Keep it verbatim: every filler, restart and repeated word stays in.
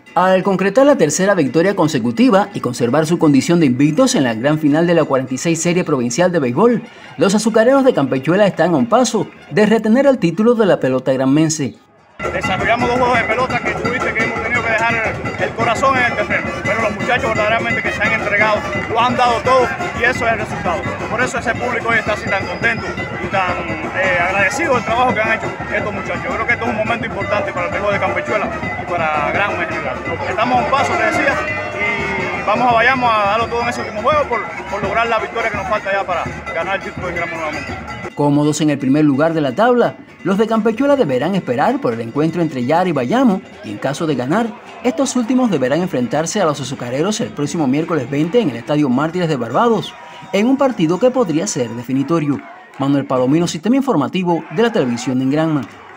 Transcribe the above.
Al concretar la tercera victoria consecutiva y conservar su condición de invictos en la gran final de la cuarenta y seis Serie Provincial de Béisbol, los azucareros de Campechuela están a un paso de retener el título de la pelota granmense. Desarrollamos dos juegos de pelota que tuviste que hemos tenido que dejar el, el corazón en el terreno, pero los muchachos verdaderamente que se han entregado, lo han dado todo y eso es el resultado. Por eso ese público hoy está así tan contento y tan eh, agradecido del trabajo que han hecho estos muchachos. Yo creo que esto es un momento importante para el béisbol de Campechuela y para Granma en general. Estamos a un paso, te decía, y vamos a vayamos a darlo todo en ese último juego por, por lograr la victoria que nos falta ya para ganar el título de Granma nuevamente. Cómodos en el primer lugar de la tabla, los de Campechuela deberán esperar por el encuentro entre Yara y Bayamo y en caso de ganar, estos últimos deberán enfrentarse a los azucareros el próximo miércoles veinte en el Estadio Mártires de Barbados, en un partido que podría ser definitorio. Manuel Palomino, Sistema Informativo de la Televisión en Granma.